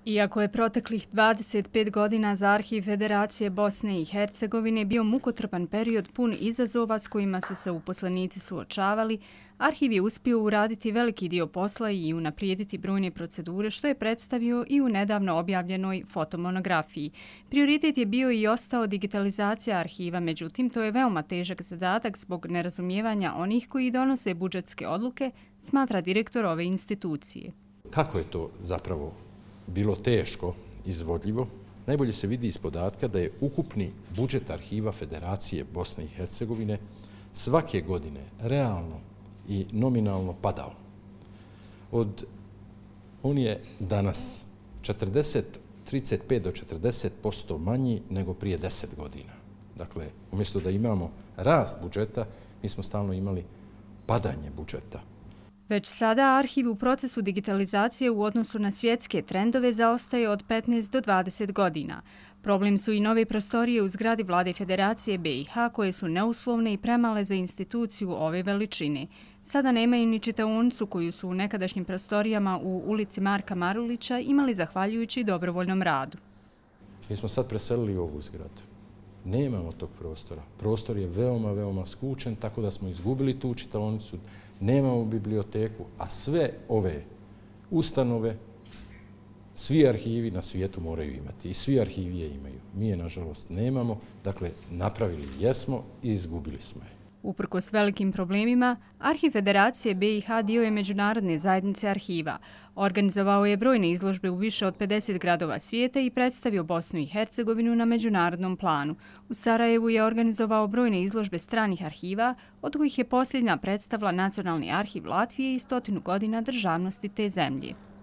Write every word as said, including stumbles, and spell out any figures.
Iako je proteklih dvadeset pet godina za Arhiv Federacije Bosne i Hercegovine bio mukotrpan period pun izazova s kojima su se uposlenici suočavali, Arhiv je uspio uraditi veliki dio posla i unaprijediti brojne procedure, što je predstavio i u nedavno objavljenoj fotomonografiji. Prioritet je bio i ostao digitalizacija arhiva, međutim, to je veoma težak zadatak zbog nerazumijevanja onih koji donose budžetske odluke, smatra direktor ove institucije. Kako je to zapravo bilo teško, izvodljivo, najbolje se vidi iz podatka da je ukupni budžet Arhiva Federacije Bosne i Hercegovine svake godine realno i nominalno padao. Od, on je danas četrdeset, trideset pet do četrdeset posto manji nego prije deset godina. Dakle, umjesto da imamo rast budžeta, mi smo stalno imali padanje budžeta. Već sada arhiv u procesu digitalizacije u odnosu na svjetske trendove zaostaje od petnaest do dvadeset godina. Problem su i nove prostorije u zgradi Vlade Federacije B i H koje su neuslovne i premale za instituciju ove veličine. Sada nemaju ni čitaonicu koju su u nekadašnjim prostorijama u ulici Marka Marulića imali zahvaljujući dobrovoljnom radu. Mi smo sad preselili ovu zgradu. Nemamo tog prostora. Prostor je veoma, veoma skučen, tako da smo izgubili tu čitaonicu, nemamo biblioteku, a sve ove ustanove, svi arhivi na svijetu moraju imati i svi arhivi je imaju. Mi je, nažalost, nemamo, dakle, napravili jesmo i izgubili smo je. Uprkos velikim problemima, Arhiv Federacije B i H dio je međunarodne zajednice arhiva. Organizovao je brojne izložbe u više od pedeset gradova svijeta i predstavio Bosnu i Hercegovinu na međunarodnom planu. U Sarajevu je organizovao brojne izložbe stranih arhiva, od kojih je posljednja predstavila Nacionalni arhiv Latvije i stotinu godina državnosti te zemlje.